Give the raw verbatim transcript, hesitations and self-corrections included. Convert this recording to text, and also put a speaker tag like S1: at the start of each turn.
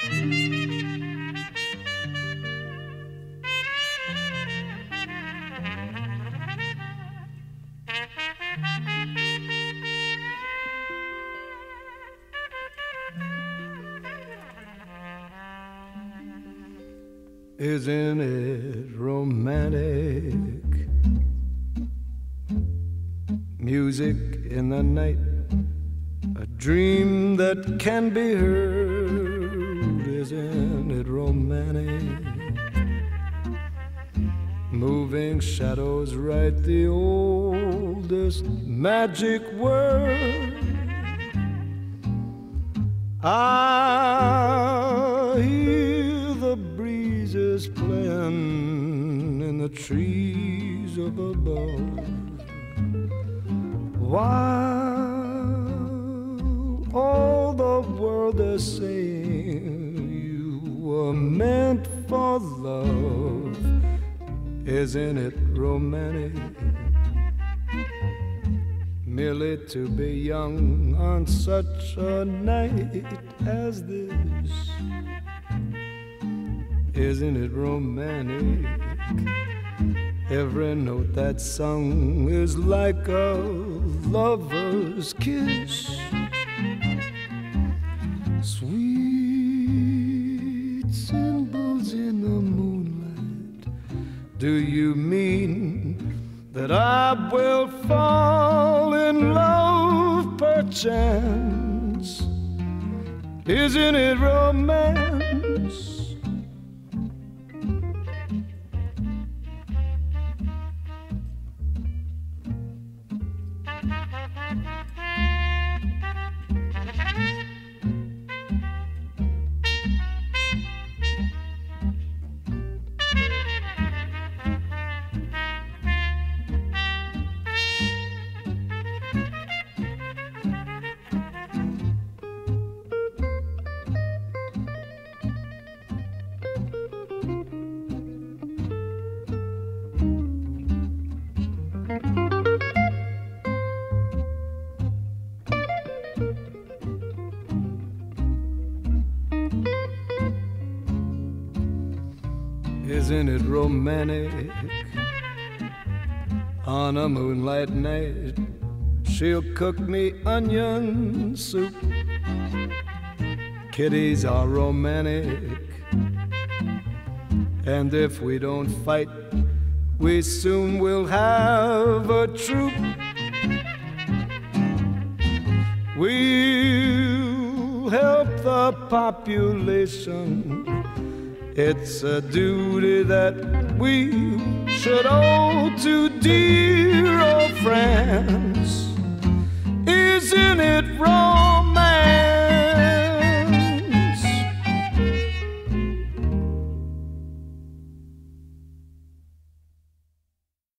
S1: Isn't it romantic? Music in the night, a dream that can be heard. Isn't it romantic? Moving shadows write the oldest magic word. I hear the breezes playing in the trees up above, while all the world is saying you were meant for love. Isn't it romantic? Merely to be young on such a night as this. Isn't it romantic? Every note that's sung is like a lover's kiss. Sweet symbols in the moonlight. Do you mean that I will fall in love perchance? Isn't it romance? Isn't it romantic? On a moonlight night, she'll cook me onion soup. Kitties are romantic, and if we don't fight, we soon will have a troop. We'll help the population. It's a duty that we should owe to dear old friends. Isn't it wrong?